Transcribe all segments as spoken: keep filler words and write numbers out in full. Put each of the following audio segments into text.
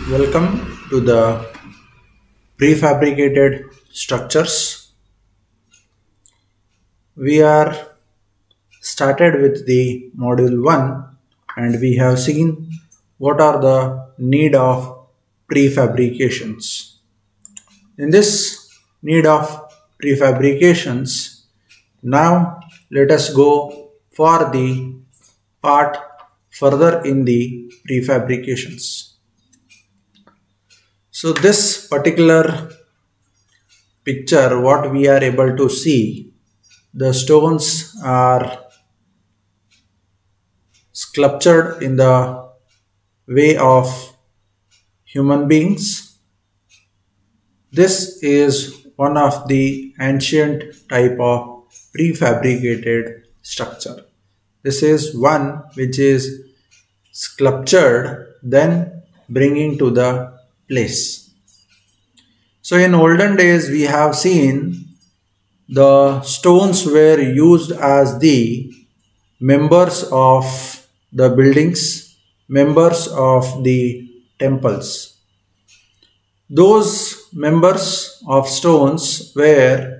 Welcome to the prefabricated structures. We are started with the module one and we have seen what are the need of prefabrications. In this need of prefabrications, now let us go for the part further in the prefabrications. So this particular picture, what we are able to see, the stones are sculptured in the way of human beings. This is one of the ancient type of prefabricated structure. This is one which is sculptured, then bringing to the place. So in olden days we have seen the stones were used as the members of the buildings, members of the temples. Those members of stones were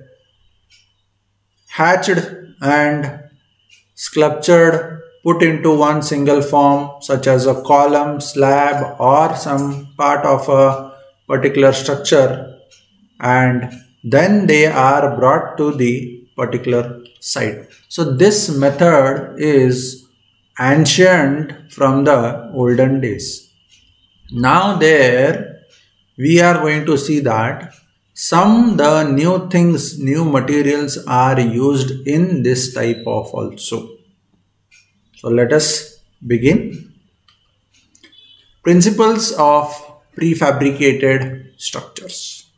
hatched and sculptured, put into one single form such as a column, slab or some part of a particular structure, and then they are brought to the particular site. So this method is ancient from the olden days. Now there we are going to see that some the new things, new materials are used in this type of also. So let us begin. Principles of prefabricated structures.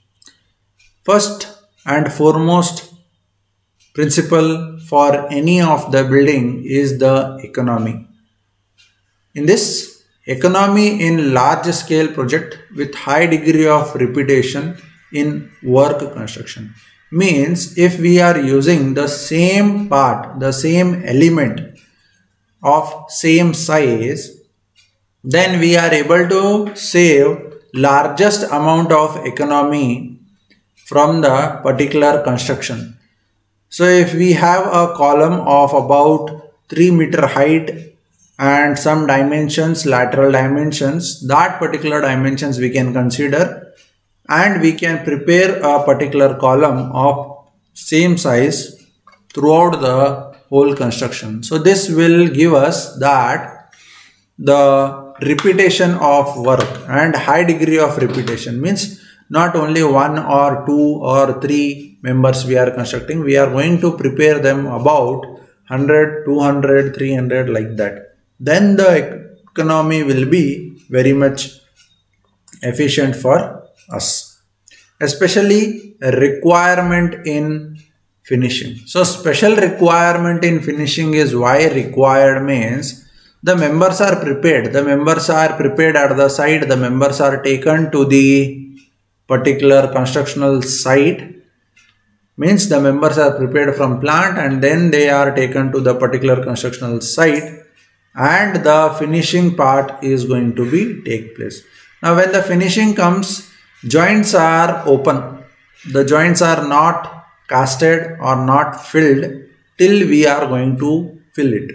First and foremost principle for any of the building is the economy. In this economy in large scale project with high degree of repetition in work construction means if we are using the same part, the same element of same size, then we are able to save largest amount of economy from the particular construction. So if we have a column of about three meter height and some dimensions, lateral dimensions, that particular dimensions we can consider, and we can prepare a particular column of same size throughout the whole construction. So this will give us that the repetition of work and high degree of repetition means not only one or two or three members we are constructing, we are going to prepare them about one hundred, two hundred, three hundred like that. Then the economy will be very much efficient for us, especially a requirement in finishing. So special requirement in finishing is why required means the members are prepared. The members are prepared at the site. The members are taken to the particular constructional site. Means the members are prepared from plant and then they are taken to the particular constructional site and the finishing part is going to be take place. Now when the finishing comes, joints are open. The joints are not casted or not filled till we are going to fill it.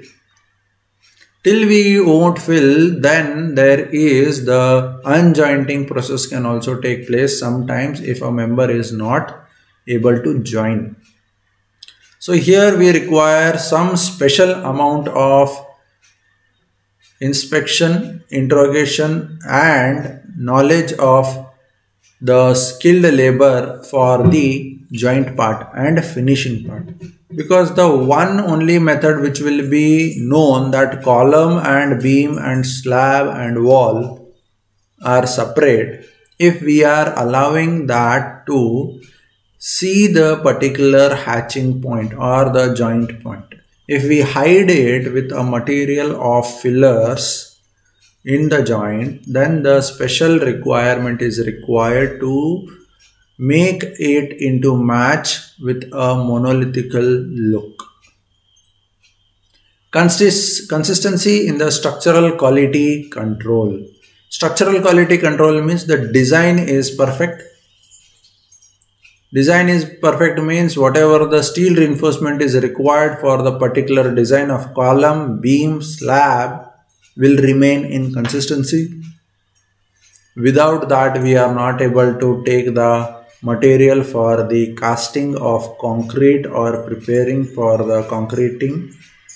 Till we won't fill, then there is the unjointing process can also take place sometimes if a member is not able to join. So here we require some special amount of inspection, interrogation and knowledge of the skilled labor for the joint part and finishing part, because the one only method which will be known that column and beam and slab and wall are separate, if we are allowing that to see the particular hatching point or the joint point, if we hide it with a material of fillers in the joint, then the special requirement is required to make it into match with a monolithical look. Consist consistency in the structural quality control. Structural quality control means the design is perfect. Design is perfect means whatever the steel reinforcement is required for the particular design of column, beam, slab will remain in consistency. Without that, we are not able to take the material for the casting of concrete or preparing for the concreting.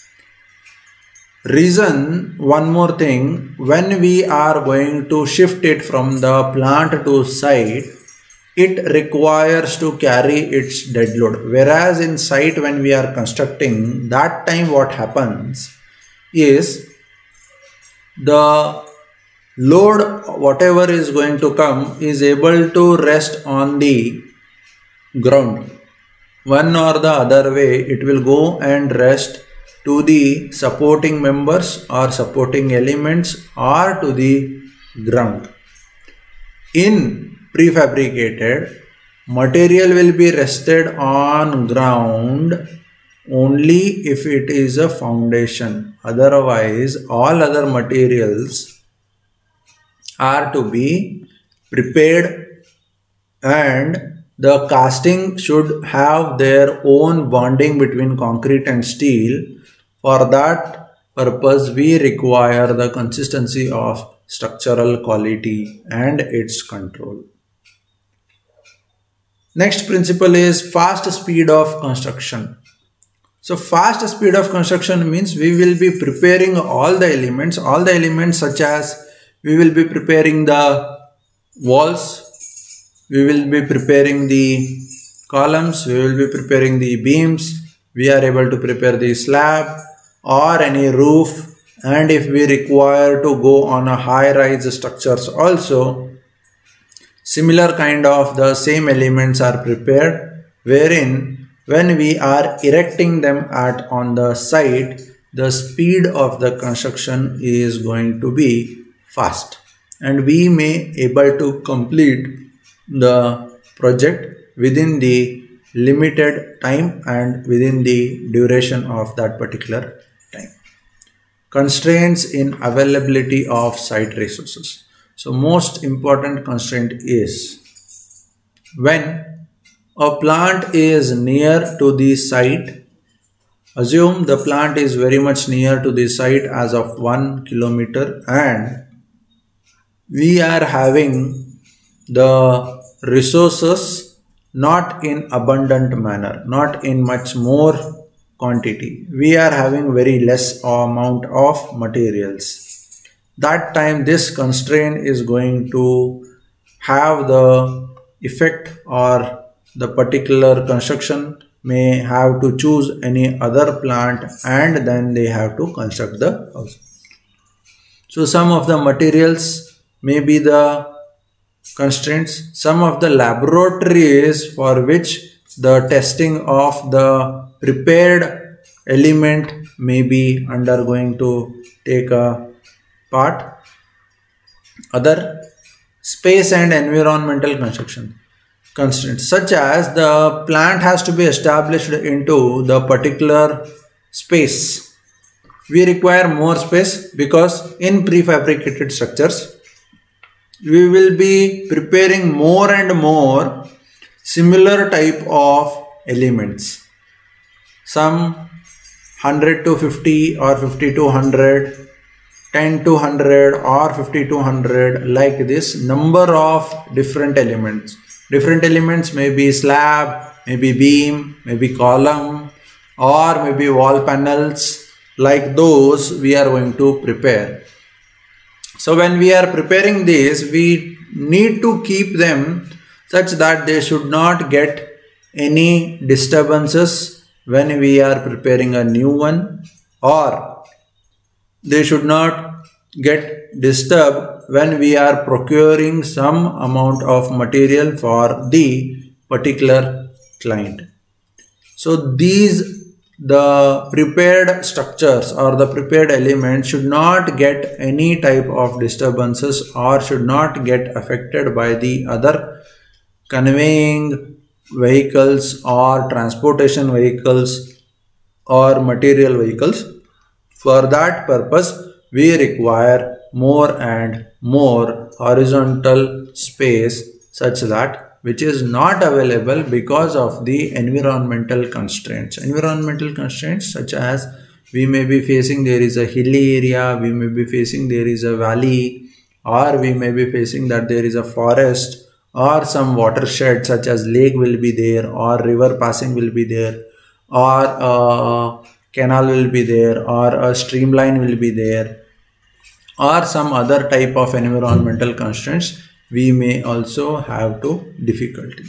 Reason, one more thing, when we are going to shift it from the plant to site, it requires to carry its dead load. Whereas in site, when we are constructing, that time what happens is the load, whatever is going to come, is able to rest on the ground. One or the other way, it will go and rest to the supporting members or supporting elements or to the ground. In prefabricated, material will be rested on ground only if it is a foundation. Otherwise, all other materials are to be prepared, and the casting should have their own bonding between concrete and steel. For that purpose, we require the consistency of structural quality and its control. Next principle is fast speed of construction. So fast speed of construction means we will be preparing all the elements, all the elements such as we will be preparing the walls, we will be preparing the columns, we will be preparing the beams, we are able to prepare the slab or any roof, and if we require to go on a high-rise structures also, similar kind of the same elements are prepared, wherein when we are erecting them at on the site, the speed of the construction is going to be fast, and we may able to complete the project within the limited time and within the duration of that particular time. Constraints in availability of site resources. So most important constraint is when a plant is near to the site, assume the plant is very much near to the site as of one kilometer, and we are having the resources not in abundant manner, not in much more quantity. We are having very less amount of materials. That time this constraint is going to have the effect, or the particular construction may have to choose any other plant and then they have to construct the house. So some of the materials may be the constraints, some of the laboratories for which the testing of the prepared element may be undergoing to take a part. Other space and environmental construction constraints, such as the plant has to be established into the particular space. We require more space because in prefabricated structures we will be preparing more and more similar type of elements. Some one hundred to fifty or fifty to one hundred, ten to one hundred or fifty to one hundred, like this number of different elements. Different elements may be slab, maybe beam, maybe column, or maybe wall panels. Like those we are going to prepare. So when we are preparing this, we need to keep them such that they should not get any disturbances when we are preparing a new one, or they should not get disturbed when we are procuring some amount of material for the particular client. So these the prepared structures or the prepared elements should not get any type of disturbances or should not get affected by the other conveying vehicles or transportation vehicles or material vehicles. For that purpose, we require more and more horizontal space such that which is not available because of the environmental constraints. Environmental constraints such as we may be facing there is a hilly area, we may be facing there is a valley, or we may be facing that there is a forest or some watershed such as lake will be there, or river passing will be there, or a canal will be there, or a streamline will be there, or some other type of environmental constraints we may also have to difficulty.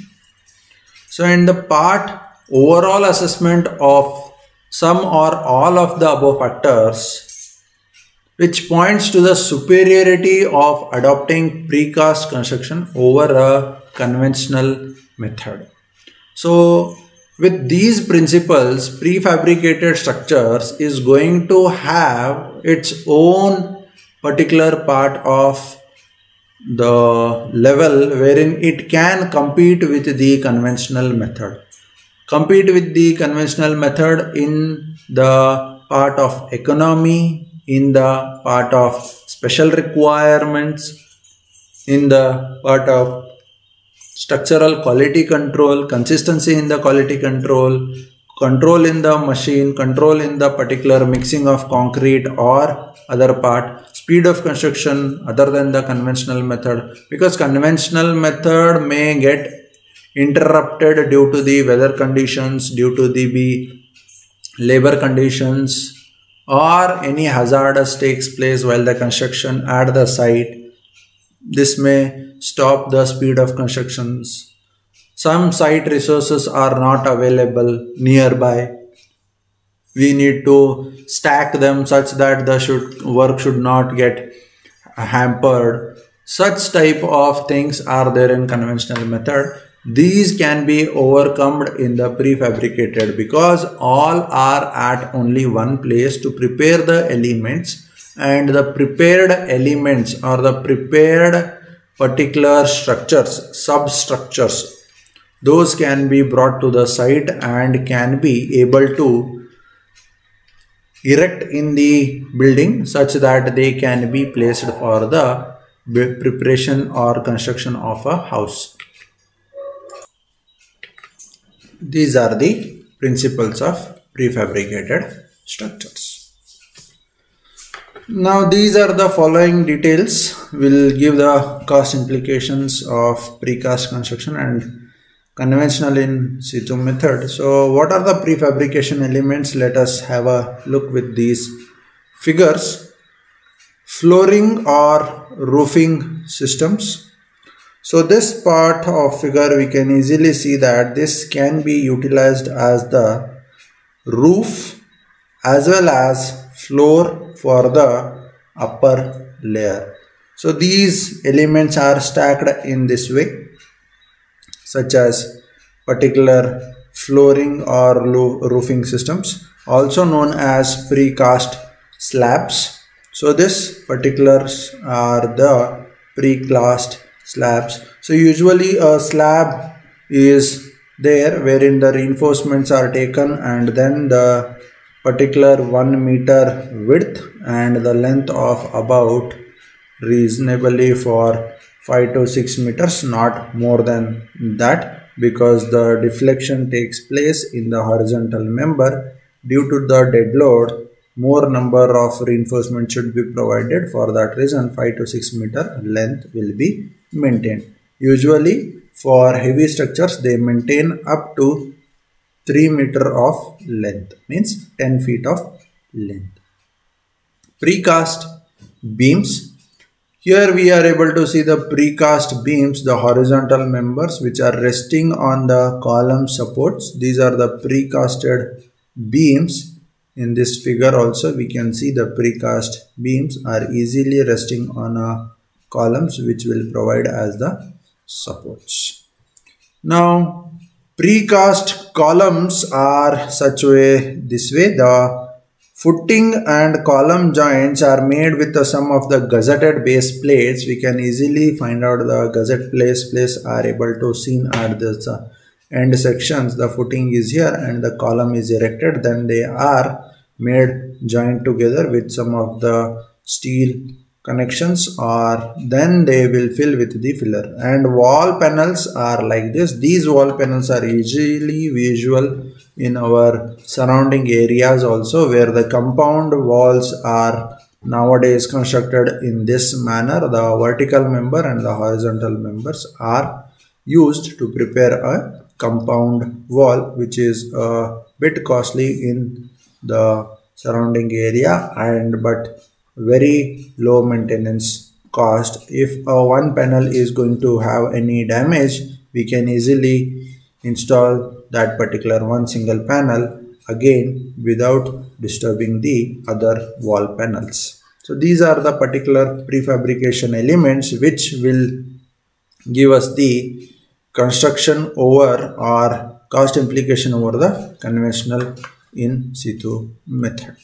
So in the part overall assessment of some or all of the above factors, which points to the superiority of adopting precast construction over a conventional method. So with these principles, prefabricated structures is going to have its own particular part of the level wherein it can compete with the conventional method. Compete with the conventional method in the part of economy, in the part of special requirements, in the part of structural quality control, consistency in the quality control, control in the machine, control in the particular mixing of concrete or other part, speed of construction other than the conventional method, because conventional method may get interrupted due to the weather conditions, due to the labor conditions, or any hazardous takes place while the construction at the site. This may stop the speed of constructions. Some site resources are not available nearby. We need to stack them such that the should, work should not get hampered. Such type of things are there in conventional method. These can be overcome in the prefabricated because all are at only one place to prepare the elements, and the prepared elements or the prepared particular structures, substructures, those can be brought to the site and can be able to erect in the building such that they can be placed for the preparation or construction of a house. These are the principles of prefabricated structures. Now these are the following details will give the cost implications of precast construction and conventional in situ method. So what are the prefabrication elements? Let us have a look with these figures. Flooring or roofing systems. So this part of figure we can easily see that this can be utilized as the roof as well as floor for the upper layer. So these elements are stacked in this way, such as particular flooring or roofing systems, also known as precast slabs. So this particulars are the precast slabs. So usually a slab is there wherein the reinforcements are taken and then the particular one meter width and the length of about reasonably for five to six meters, not more than that, because the deflection takes place in the horizontal member. Due to the dead load, more number of reinforcement should be provided. For that reason, five to six meter length will be maintained. Usually for heavy structures they maintain up to three meter of length, means ten feet of length. Precast beams. Here we are able to see the precast beams, the horizontal members which are resting on the column supports. These are the precasted beams. In this figure also we can see the precast beams are easily resting on a columns which will provide as the supports. Now precast columns are such way this way. The footing and column joints are made with the sum of the gusseted base plates. We can easily find out the gusset place plates are able to seen at this uh, end sections. The footing is here and the column is erected. Then they are made joined together with some of the steel connections, or then they will fill with the filler. And wall panels are like this. These wall panels are easily visual in our surrounding areas also, where the compound walls are nowadays constructed in this manner. The vertical member and the horizontal members are used to prepare a compound wall, which is a bit costly in the surrounding area and but very low maintenance cost. If a one panel is going to have any damage, we can easily install that particular one single panel again without disturbing the other wall panels. So these are the particular prefabrication elements which will give us the construction over or cost implication over the conventional in situ method.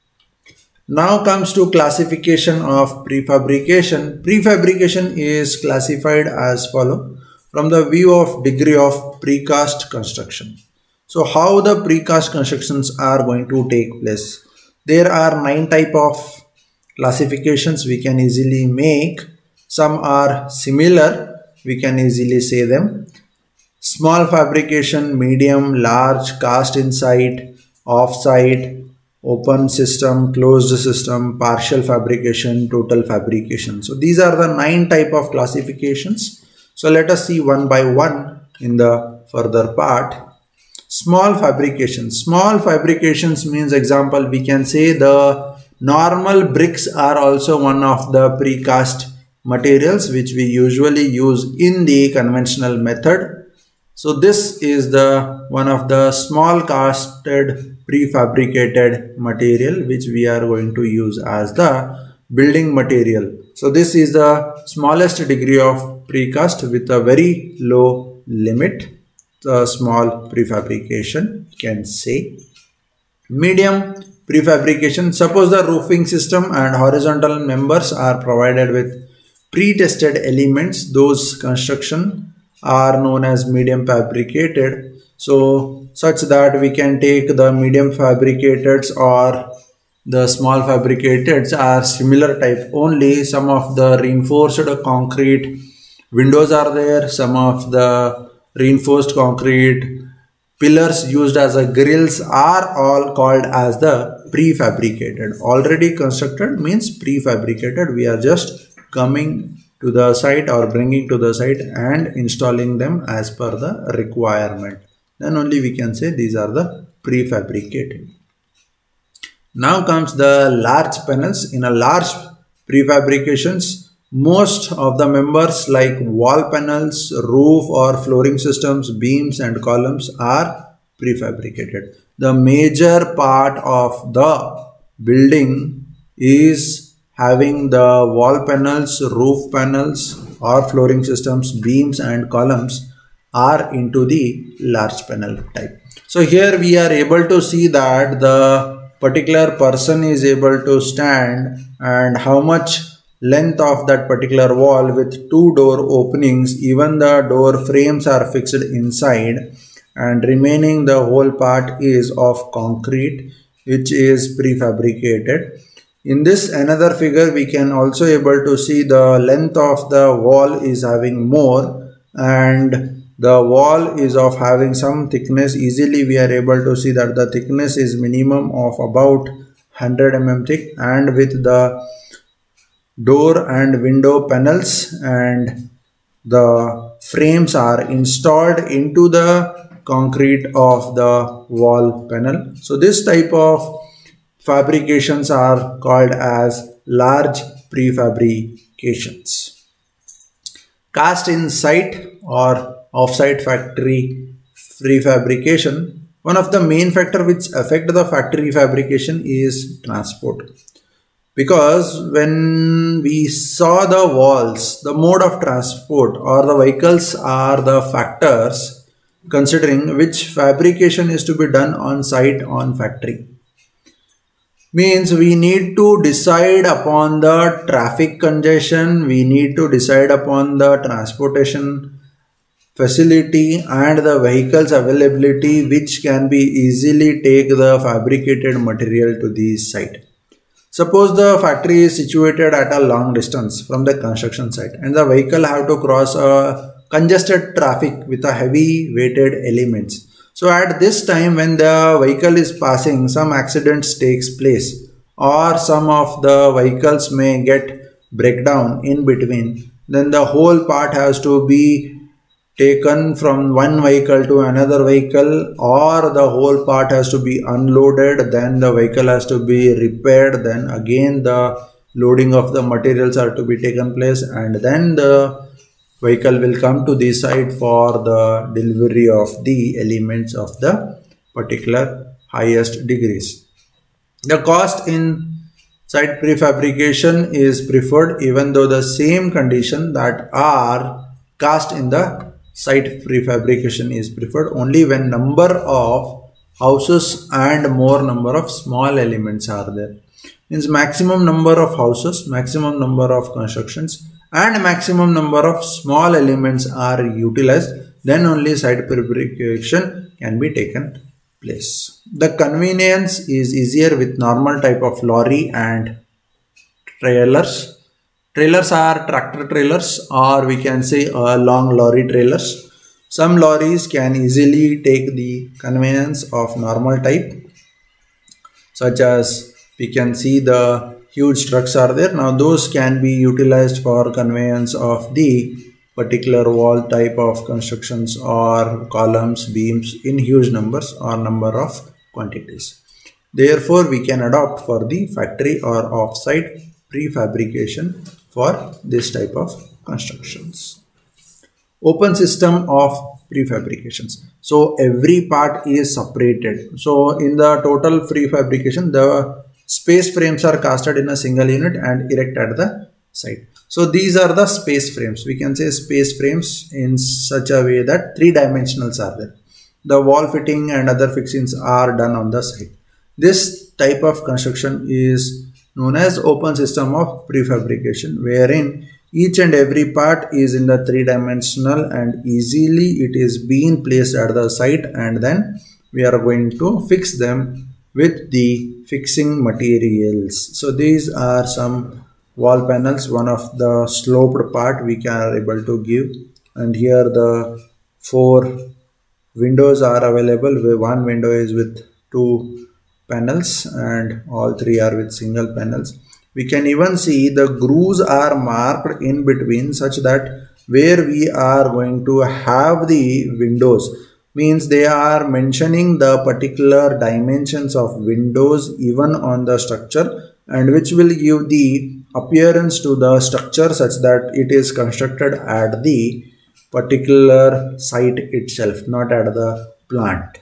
Now comes to classification of prefabrication. Prefabrication is classified as follow from the view of degree of precast construction. So how the precast constructions are going to take place? There are nine type of classifications we can easily make. Some are similar, we can easily say them. Small fabrication, medium, large, cast inside, off-site, open system, closed system, partial fabrication, total fabrication. So these are the nine type of classifications. So let us see one by one in the further part. Small fabrications. Small fabrications means, example, we can say the normal bricks are also one of the precast materials which we usually use in the conventional method. So this is the one of the small casted prefabricated material which we are going to use as the building material. So this is the smallest degree of precast with a very low limit, the small prefabrication you can say. Medium prefabrication, suppose the roofing system and horizontal members are provided with pre-tested elements, those construction are known as medium fabricated. So such that we can take the medium fabricated or the small fabricated are similar type only. Some of the reinforced concrete windows are there, some of the reinforced concrete pillars used as a grills are all called as the prefabricated. Already constructed means prefabricated. We are just coming to the site or bringing to the site and installing them as per the requirement. Then only we can say these are the prefabricated. Now comes the large panels. In a large prefabrications, most of the members like wall panels, roof or flooring systems, beams and columns are prefabricated. The major part of the building is having the wall panels, roof panels or flooring systems, beams and columns are into the large panel type. So here we are able to see that the particular person is able to stand and how much length of that particular wall with two door openings. Even the door frames are fixed inside and remaining the whole part is of concrete which is prefabricated. In this another figure we can also able to see the length of the wall is having more and the wall is of having some thickness. Easily we are able to see that the thickness is minimum of about one hundred millimeters thick, and with the door and window panels and the frames are installed into the concrete of the wall panel. So this type of fabrications are called as large prefabrications. Cast in site or off-site factory prefabrication. One of the main factor which affect the factory fabrication is transport. Because when we saw the walls, the mode of transport or the vehicles are the factors considering which fabrication is to be done on site on factory. Means we need to decide upon the traffic congestion, we need to decide upon the transportation facility and the vehicles availability which can be easily take the fabricated material to the site. Suppose the factory is situated at a long distance from the construction site and the vehicle have to cross a congested traffic with a heavy weighted elements. So at this time when the vehicle is passing, some accidents takes place or some of the vehicles may get breakdown in between. Then the whole part has to be taken from one vehicle to another vehicle, or the whole part has to be unloaded, then the vehicle has to be repaired, then again the loading of the materials are to be taken place, and then the vehicle will come to the site for the delivery of the elements of the particular highest degrees. The cost in site prefabrication is preferred even though the same condition that are cast in the site prefabrication is preferred only when number of houses and more number of small elements are there. Means maximum number of houses, maximum number of constructions and maximum number of small elements are utilized, then only site prefabrication can be taken place. The convenience is easier with normal type of lorry and trailers. Trailers are tractor trailers, or we can say uh, long lorry trailers. Some lorries can easily take the convenience of normal type, such as we can see the huge trucks are there. Now those can be utilized for conveyance of the particular wall type of constructions or columns, beams in huge numbers or number of quantities. Therefore, we can adopt for the factory or off-site prefabrication for this type of constructions. Open system of prefabrications. So every part is separated. So in the total prefabrication, the space frames are casted in a single unit and erect at the site. So these are the space frames. We can say space frames in such a way that three dimensionals are there. The wall fitting and other fixings are done on the site. This type of construction is known as open system of prefabrication, wherein each and every part is in the three dimensional and easily it is being placed at the site, and then we are going to fix them with the fixing materials. So these are some wall panels. One of the sloped part we can able to give, and here the four windows are available, where one window is with two panels and all three are with single panels. We can even see the grooves are marked in between, such that where we are going to have the windows, means they are mentioning the particular dimensions of windows even on the structure, and which will give the appearance to the structure such that it is constructed at the particular site itself, not at the plant.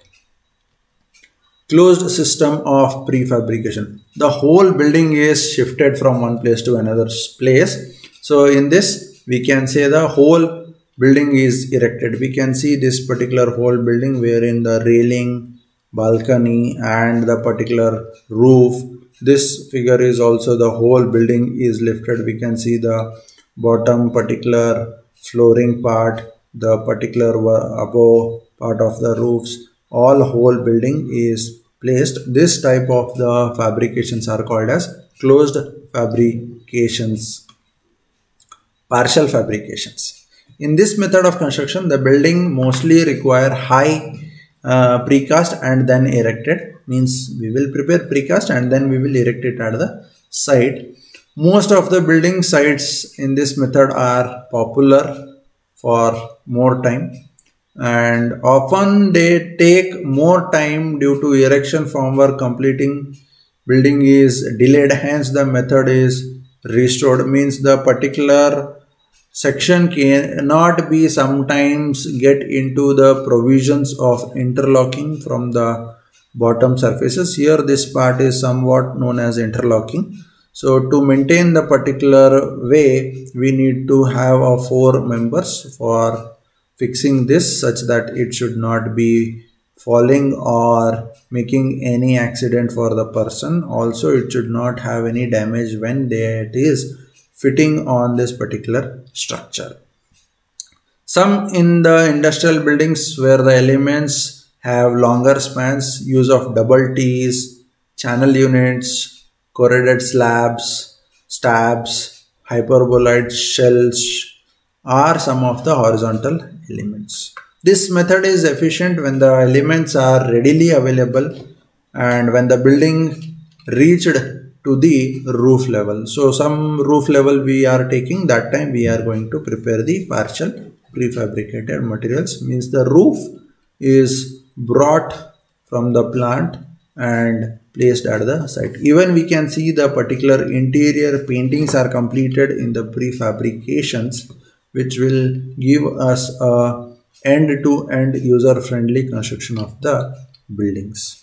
Closed system of prefabrication. The whole building is shifted from one place to another place. So in this we can say the whole building is erected. We can see this particular whole building wherein the railing, balcony and the particular roof. This figure is also the whole building is lifted. We can see the bottom particular flooring part, the particular above part of the roofs. All whole building is placed. This type of the fabrications are called as closed fabrications, partial fabrications. In this method of construction, the building mostly require high uh, precast and then erected. Means we will prepare precast and then we will erect it at the site. Most of the building sites in this method are popular for more time, and often they take more time due to erection formwork completing building is delayed, hence the method is restored. Means the particular section cannot be sometimes get into the provisions of interlocking from the bottom surfaces. Here this part is somewhat known as interlocking. So to maintain the particular way, we need to have a four members for fixing this, such that it should not be falling or making any accident for the person. Also it should not have any damage when it is fitting on this particular structure. Some in the industrial buildings where the elements have longer spans, use of double T's, channel units, corroded slabs, stabs, hyperboloid shells are some of the horizontal elements. This method is efficient when the elements are readily available and when the building reached to the roof level. So some roof level we are taking, that time we are going to prepare the partial prefabricated materials, means the roof is brought from the plant and placed at the site. Even we can see the particular interior paintings are completed in the prefabrications, which will give us a end-to-end user-friendly construction of the buildings.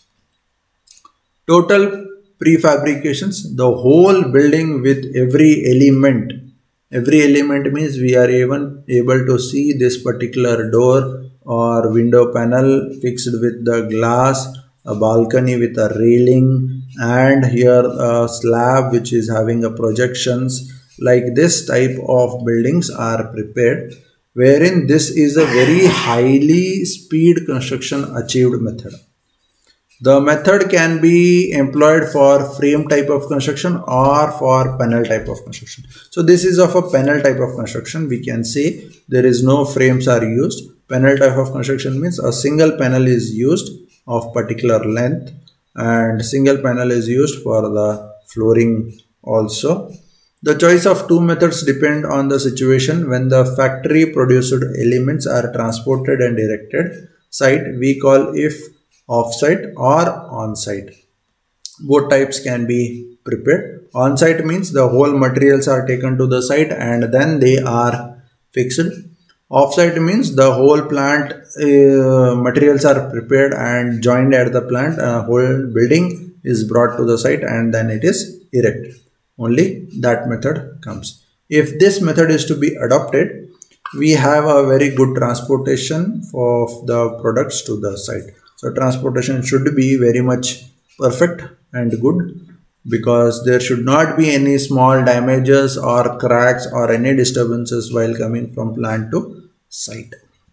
Total prefabrications, the whole building with every element. Every element means we are even able to see this particular door or window panel fixed with the glass, a balcony with a railing, and here a slab which is having a projections. Like this type of buildings are prepared, wherein this is a very highly speed construction achieved method. The method can be employed for frame type of construction or for panel type of construction. So this is of a panel type of construction. We can say there is no frames are used. Panel type of construction means a single panel is used of particular length, and single panel is used for the flooring also. The choice of two methods depend on the situation. When the factory produced elements are transported and erected site, we call if off-site or on-site. Both types can be prepared. On-site means the whole materials are taken to the site and then they are fixed. Off-site means the whole plant uh, materials are prepared and joined at the plant. A whole building is brought to the site and then it is erected. Only that method comes. If this method is to be adopted, we have a very good transportation of the products to the site. So transportation should be very much perfect and good, because there should not be any small damages or cracks or any disturbances while coming from plant to site.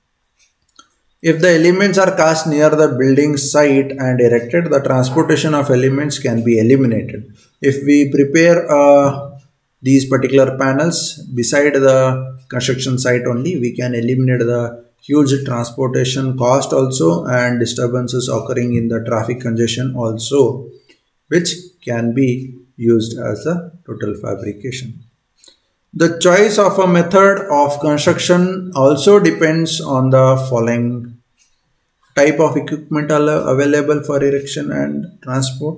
If the elements are cast near the building site and erected, the transportation of elements can be eliminated. If we prepare uh, these particular panels beside the construction site only, we can eliminate the huge transportation cost also and disturbances occurring in the traffic congestion also, which can be used as a total fabrication. The choice of a method of construction also depends on the following: type of equipment available for erection and transport.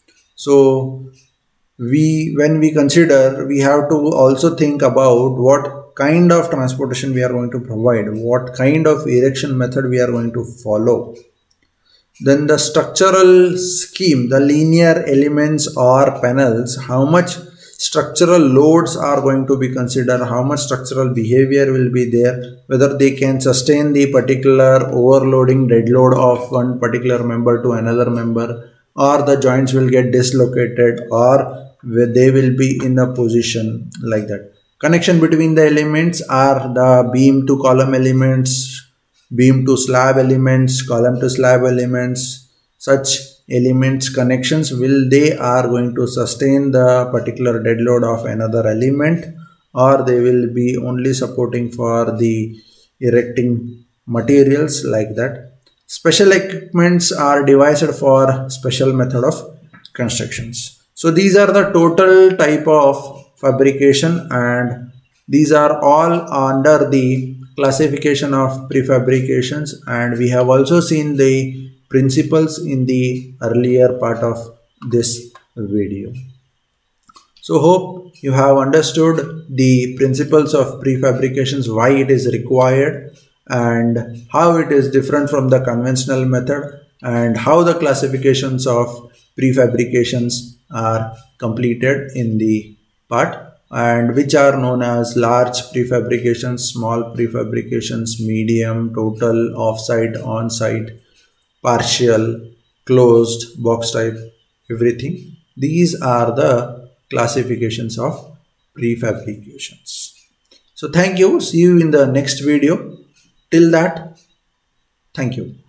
So we, when we consider, we have to also think about what kind of transportation we are going to provide, what kind of erection method we are going to follow. Then the structural scheme, the linear elements or panels, how much structural loads are going to be considered, how much structural behavior will be there, whether they can sustain the particular overloading dead load of one particular member to another member, or the joints will get dislocated, or they will be in a position like that. Connection between the elements are the beam to column elements, beam to slab elements, column to slab elements. Such elements connections, will they are going to sustain the particular dead load of another element, or they will be only supporting for the erecting materials, like that. Special equipments are devised for special method of constructions. So these are the total type of fabrication, and these are all under the classification of prefabrications, and we have also seen the principles in the earlier part of this video. So hope you have understood the principles of prefabrications, why it is required and how it is different from the conventional method, and how the classifications of prefabrications are completed in the part, and which are known as large prefabrications, small prefabrications, medium, total, off-site, on-site, partial, closed, box type, everything. These are the classifications of prefabrications. So thank you. See you in the next video. Till that, thank you.